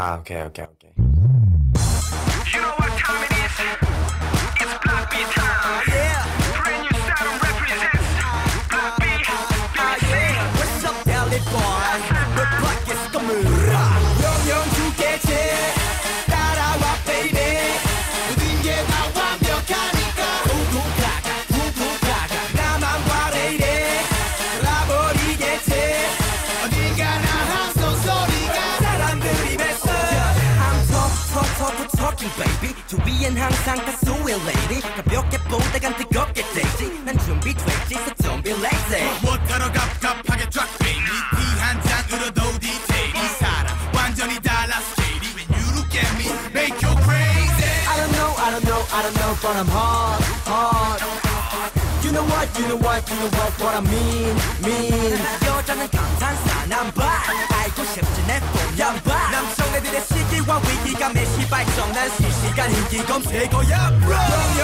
오케이. You know what time it is? It's Block B time. Yeah. Brand new style represents Block B. Yeah. What's up, Delhi boy? 왜 밖에서 꺼물어? 영영 주겠지. 따라와, baby. 모든 게 다 완벽하니까. 후후가가. 나만 바래이래. 돌아버리겠지. 어딘가 나 함성 소리가 사람들이 뱉어. I'm talking baby. 주위엔 항상 가수의 lady. 가볍게 보다간 뜨겁게 되지. 난 준비됐지, so don't be lazy. 못하러 갑갑하게 drop baby. 티 한 잔으로도 디테일이 살아 완전히 달라 스케일이. When you look at me, make you crazy. I don't know, but I'm hard. You know what I mean. 여자는 감탄사 남발. 알고 싶지 내 뽀얀발. 남성애들의 시기와 위기감의 시발점. 난 실시간 인기 검색어야 bro.